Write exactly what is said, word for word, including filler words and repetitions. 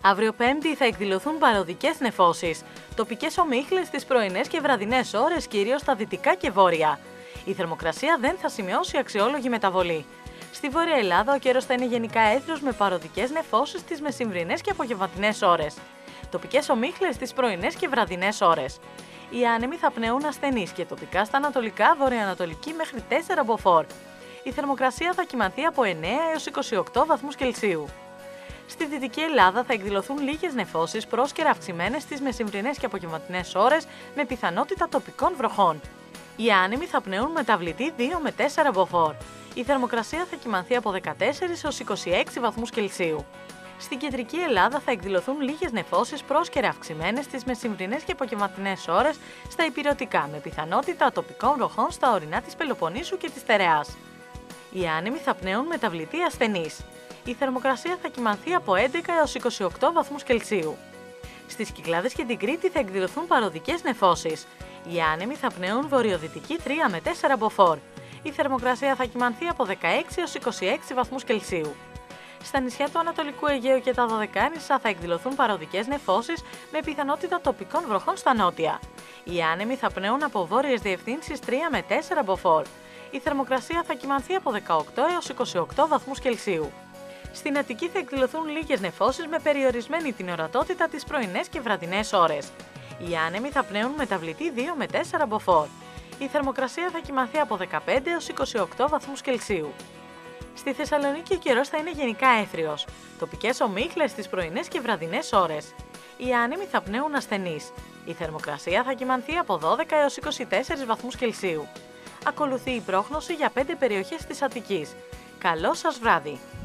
Αύριο Πέμπτη θα εκδηλωθούν παροδικές νεφώσεις. Τοπικές ομίχλες στις πρωινές και βραδινές ώρες, κυρίως στα δυτικά και βόρεια. Η θερμοκρασία δεν θα σημειώσει αξιόλογη μεταβολή. Στη Βόρεια Ελλάδα ο καιρός θα είναι γενικά έθριος με παροδικές νεφώσεις στις μεσημβρινές και απογευματινές ώρες. Τοπικές ομίχλες στις πρωινές και βραδινές ώρες. Οι άνεμοι θα πνέουν ασθενείς και τοπικά στα ανατολικά, βορειοανατολική μέχρι τέσσερα μποφόρ. Η θερμοκρασία θα κυμανθεί από εννέα έως είκοσι οκτώ βαθμούς Κελσίου. Στη Δυτική Ελλάδα θα εκδηλωθούν λίγες νεφώσεις, πρόσκαιρα αυξημένες στις μεσημβρινές και απογευματινές ώρες με πιθανότητα τοπικών βροχών. Οι άνεμοι θα πνέουν μεταβλητή δύο με τέσσερα μποφόρ. Η θερμοκρασία θα κυμανθεί από δεκατέσσερα έως είκοσι έξι βαθμούς Κελσίου. Στην Κεντρική Ελλάδα θα εκδηλωθούν λίγες νεφώσεις, πρόσκαιρα αυξημένες στις μεσημβρινές και απογευματινές ώρες στα ηπειρωτικά, με πιθανότητα τοπικών βροχών στα ορεινά της Πελοποννήσου και της Στερεάς. Οι άνεμοι θα πνέουν μεταβλητή ασθενείς. Η θερμοκρασία θα κυμανθεί από έντεκα έως είκοσι οκτώ βαθμούς Κελσίου. Στις Κυκλάδες και την Κρήτη θα εκδηλωθούν παροδικές νεφώσεις. Οι άνεμοι θα πνέουν βορειοδυτική τρία με τέσσερα μποφόρ. Η θερμοκρασία θα κυμανθεί από δεκαέξι έως είκοσι έξι βαθμούς Κελσίου. Στα νησιά του Ανατολικού Αιγαίου και τα Δωδεκάνησα θα εκδηλωθούν παροδικές νεφώσεις με πιθανότητα τοπικών βροχών στα νότια. Οι άνεμοι θα πνέουν από βόρειες διευθύνσεις τρία με τέσσερα μποφόρ. Η θερμοκρασία θα κυμανθεί από δεκαοκτώ έως είκοσι οκτώ βαθμούς Κελσίου. Στην Αττική θα εκδηλωθούν λίγες νεφώσεις με περιορισμένη την ορατότητα τις πρωινές και βραδινές ώρες. Οι άνεμοι θα πνέουν μεταβλητή δύο με τέσσερα μποφόρ. Η θερμοκρασία θα κυμανθεί από δεκαπέντε έως είκοσι οκτώ βαθμούς Κελσίου. Στη Θεσσαλονίκη ο καιρός θα είναι γενικά έθριος. Τοπικές ομίχλες στις πρωινές και βραδινές ώρες. Οι άνεμοι θα πνέουν ασθενείς. Η θερμοκρασία θα κυμανθεί από δώδεκα έως είκοσι τέσσερα βαθμούς Κελσίου. Ακολουθεί η πρόγνωση για πέντε περιοχές της Αττικής. Καλό σας βράδυ!